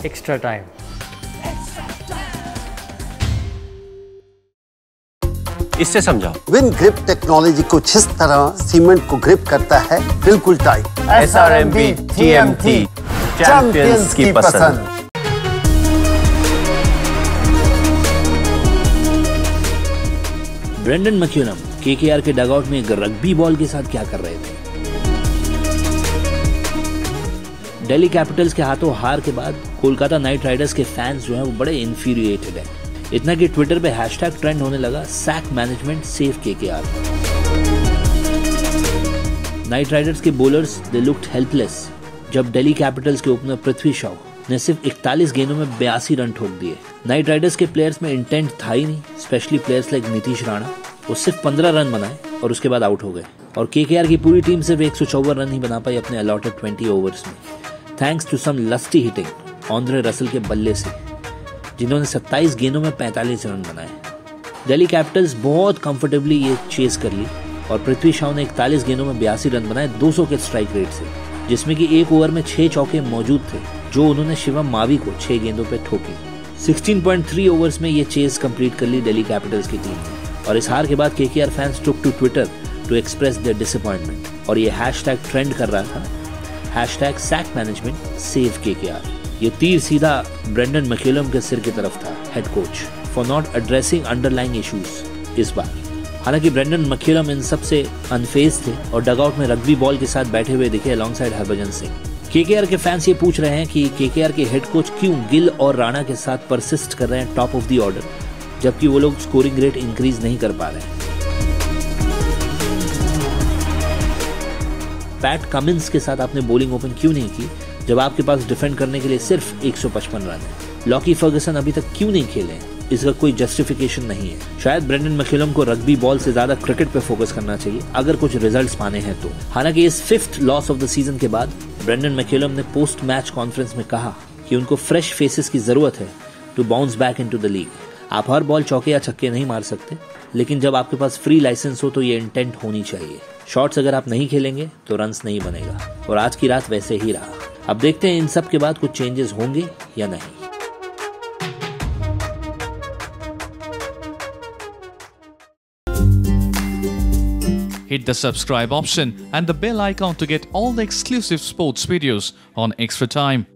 Extra time. इससे समझाओ। Win grip technology कुछ इस तरह सीमेंट को ग्रिप करता है, बिल्कुल टाइट। SRMB TMT, चैंपियंस की पसंद। ब्रेंडन मैक्यूलम केकेआर के डगआउट में एक रग्बी बॉल के साथ क्या कर रहे थे? दिल्ली कैपिटल्स के हाथों हार के बाद कोलकाता नाइट राइडर्स के फैंस जो हैं वो बड़े इन्फ्यूरिएटेड हैं। इतना कि ट्विटर पे हैशटैग ट्रेंड होने लगा, sack management save KKR. Knight Riders के बॉलर्स दे लुक्ड हेल्पलेस जब दिल्ली कैपिटल्स के ओपनर पृथ्वी शॉ ने सिर्फ 41 गेंदों में 82 रन ठोक दिए। नाइट राइडर्स के प्लेयर्स में इंटेंट था ही नहीं, specially players like Nitish Rana. वो सिर्फ 15 रन बनाए और उसके बाद आउट हो गए। और केकेआर की पूरी टीम सिर्फ 154 रन ही बना पाई अपने अलॉटेड 20 ओवर्स में, thanks to some lusty hitting Andre Russell के बल्ले से, जिन्होंने 27 गेंदों में 45 रन बनाए। दिल्ली कैपिटल्स बहुत कंफर्टेबली ये चेस कर ली और पृथ्वी शॉ ने 41 गेंदों में 82 रन बनाए 200 के स्ट्राइक रेट से, जिसमें कि एक ओवर में 6 चौके मौजूद थे जो उन्होंने शिवम मावी को 6 गेंदों पे ठोकी। 16.3 ओवर्स में ये चेस कंप्लीट कर ली दिल्ली कैपिटल्स की टीम ने। और इस हार के बाद KKR fans took to Twitter to express their disappointment और ये हैशटैग ट्रेंड कर रहा था, hashtag sack management save KKR. ये तीर सीधा ब्रेंडन मैक्यूलम के सिर की तरफ था, head coach, for not addressing underlying issues इस बार। हालांकि ब्रेंडन मैक्यूलम इन सब से अनफेज थे और डगआउट में रग्बी बॉल के साथ बैठे हुए दिखे अलॉन्गसाइड हरभजन सिंह। केकेआर के फैंस ये पूछ रहे हैं कि केकेआर के हेड कोच क्यों गिल और राणा के साथ परसिस्ट कर रहे हैं टॉप ऑफ द ऑर्डर, जबकि वो लोग स्कोरिंग रेट इंक्रीज नहीं कर पा रहे हैं। पैट कमिंस के साथ आपने बॉलिंग ओपन क्यों नहीं की जब आपके पास डिफेंड करने के लिए सिर्फ 155 रन है? लॉकी फर्गसन अभी तक क्यों नहीं खेले? इसका कोई जस्टिफिकेशन नहीं है। शायद ब्रेंडन मैक्यूलम को रग्बी बॉल से ज्यादा क्रिकेट पे फोकस करना चाहिए अगर कुछ रिजल्ट्स पाने हैं तो। हालांकि इस 5th loss of the season के बाद ब्रेंडन मैक्यूलम ने पोस्ट मैच कॉन्फ्रेंस में कहा कि उनको फ्रेश फेसेस की जरूरत है to bounce back into the league. आप हर बॉल चौके या छक्के नहीं मार सकते, लेकिन जब आपके पास फ्री लाइसेंस हो तो ये इंटेंट होनी चाहिए। शॉट्स अगर आप नहीं खेलेंगे तो रन्स नहीं बनेगा, और आज की रात वैसे ही रहा। अब देखते हैं इन सब के बाद कुछ चेंजेस होंगे या नहीं। Hit the subscribe option and the bell icon to get all the exclusive sports videos on Extra Time.